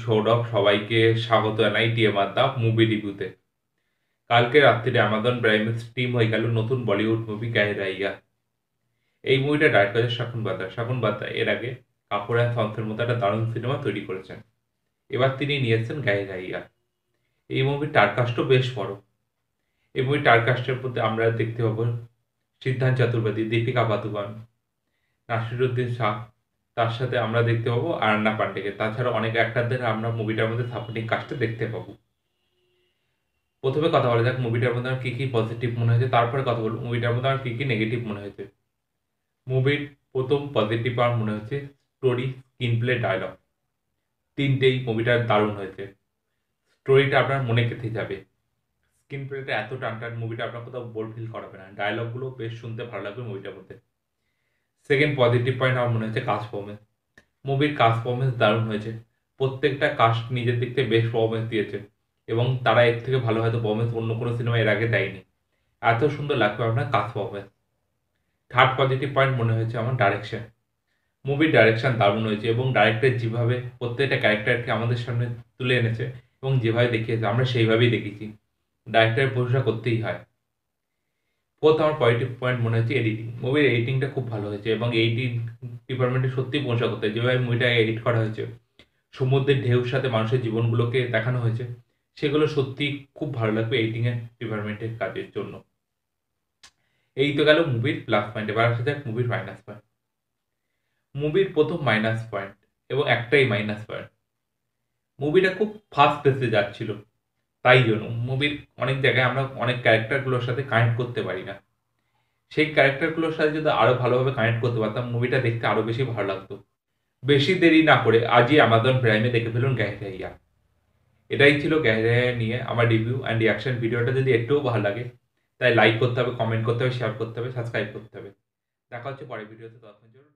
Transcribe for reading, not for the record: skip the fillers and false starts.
সৌরভ সবাইকে স্বাগত জানাই টিএমআর দা মুভি রিভিউতে। কালকে রাত্রিরে আমাজন প্রাইমে স্ট্রিম হয়ে গেল নতুন বলিউড মুভি গেহরাইয়া। এই মুভিটা ডাইরেক্ট করেছে শাকুন বাদা এর আগে কাপুর অ্যান্ড সন্সের মতো একটা দারুণ সিনেমা তৈরি করেছেন। এবার তিনি নিয়েছেন গেহরাইয়া। এই মুভির টারকাস্টও বেশ বড়। এই মুভির টারকাস্টের মধ্যে আমরা দেখতে পাবো সিদ্ধান্ত চতুর্বেদী, দীপিকা পাদুকোন, নাসিরুদ্দিন শাহ, তার সাথে আমরা দেখতে পাবো আরান্না পান্ডেকে। তাছাড়া অনেক অ্যাক্টরদের আমরা মুভিটার মধ্যে সাপোর্টিং কাস্টে দেখতে পাবো। প্রথমে কথা বলা যাক মুভিটার মধ্যে আমার কী কী পজিটিভ মনে হয়েছে, তারপরে কথা বলবো মুভিটার মধ্যে আমার কী কী নেগেটিভ মনে হয়েছে। মুভির প্রথম পজিটিভ আমার মনে হচ্ছে স্টোরি, স্ক্রিন প্লে, ডায়লগ, তিনটেই মুভিটার দারুণ হয়েছে। স্টোরিটা আপনার মনে গেঁথে যাবে, স্ক্রিন প্লেটা এত টান মুভিটা আপনার কোথাও বোর ফিল করাবে না, ডায়লগগুলো বেশ শুনতে ভালো লাগবে মুভিটার মধ্যে। সেকেন্ড পজিটিভ পয়েন্ট আমার মনে হচ্ছে কাস্ট পারফরমেন্স। মুভির কাস্ট পারফরমেন্স দারুণ হয়েছে। প্রত্যেকটা কাস্ট নিজের দিক থেকে বেস্ট পারফরমেন্স দিয়েছে এবং তারা এর থেকে ভালো হয়তো পারফরমেন্স অন্য কোনো সিনেমা এর আগে দেয়নি। এত সুন্দর লাগবে আপনার cast performance. Third positive point মনে হয়েছে আমার ডাইরেকশন। মুভির ডাইরেকশন দারুণ হয়েছে এবং ডাইরেক্টর যেভাবে প্রত্যেকটা ক্যারেক্টারকে আমাদের সামনে তুলে এনেছে এবং যেভাবে দেখিয়েছে আমরা সেইভাবেই দেখেছি। ডাইরেক্টরের প্রশংসা করতেই হয়। ফোর্থ আমার পজিটিভ পয়েন্ট মনে হচ্ছে এডিটিং। মুভির এডিটিংটা খুব ভালো হয়েছে এবং এডিটিং ডিপার্টমেন্টে সত্যিই প্রশংসা করতে হয়। যেভাবে মুভিটা এডিট করা হয়েছে, সমুদ্রের ঢেউর সাথে মানুষের জীবনগুলোকে দেখানো হয়েছে, সেগুলো সত্যি খুব ভালো লাগবে এডিটিংয়ের ডিপার্টমেন্টের কাজের জন্য। এই তো গেল মুভির প্লাস পয়েন্ট। এবার আসা যাক মুভির মাইনাস পয়েন্ট। মুভির প্রথম মাইনাস পয়েন্ট এবং একটাই মাইনাস পয়েন্ট, মুভিটা খুব ফাস্ট পেসে যাচ্ছিল। তাই জন্য মুভির অনেক জায়গায় আমরা অনেক ক্যারেক্টারগুলোর সাথে কানেক্ট করতে পারি না। সেই ক্যারেক্টারগুলোর সাথে যদি আরও ভালোভাবে কানেক্ট করতে পারতাম মুভিটা দেখতে আরও বেশি ভালো লাগতো। বেশি দেরি না করে আজই আমাজন প্রাইমে দেখে ফেলুন গেহরাইয়া। এটাই ছিল গেহরাইয়া নিয়ে আমার রিভিউ অ্যান্ড রিয়াকশন। ভিডিওটা যদি একটুও ভালো লাগে তাই লাইক করতে হবে, কমেন্ট করতে হবে, শেয়ার করতে হবে, সাবস্ক্রাইব করতে হবে। দেখা হচ্ছে পরের ভিডিওতে, ততক্ষণ জন্য